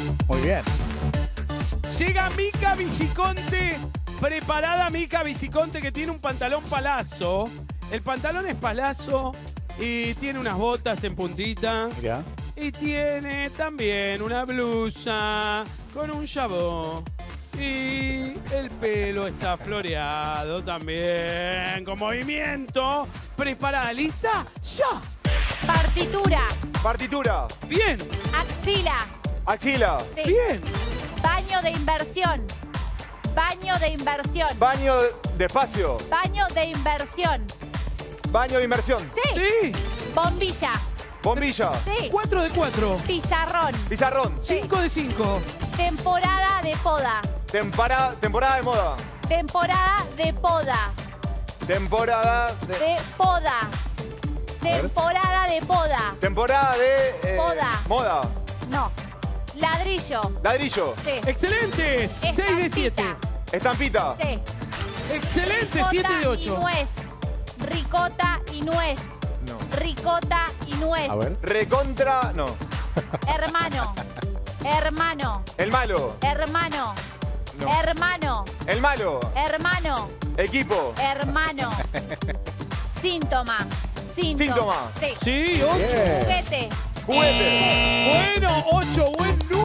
Muy bien. Llega Mica Viciconte. Preparada Mica Viciconte, que tiene un pantalón palazo. El pantalón es palazo y tiene unas botas en puntita. Mirá. Y tiene también una blusa con un jabón. Y el pelo está floreado también. Con movimiento. Preparada, ¿lista? ¡Ya! Partitura. Partitura. Bien, Axila. Axila. Sí. bien. Baño de inversión. Baño de inversión. Baño de espacio. Baño de inversión. Baño de inmersión. Sí. Sí. Bombilla. Bombilla. Sí. 4 de 4. Pizarrón. Pizarrón. 5 de 5. Temporada de poda. Temporada de moda. Temporada de poda. Temporada de... De poda. Temporada de poda. Temporada de... Moda. Moda. No. Ladrillo. Ladrillo. Sí. Excelente. 6 de 7. Estampita. Sí. Excelente. Ricota 7 de y 8. nuez. Ricota y nuez. No. Ricota y nuez. A ver. Recontra... No. Hermano. Hermano. El malo. Hermano. No. Hermano. El malo. Hermano. Equipo. Hermano. Síntoma. Síntoma. Sí. Sí, 8. Bien. Juguete. Juguete. Bueno, 8. Buen número.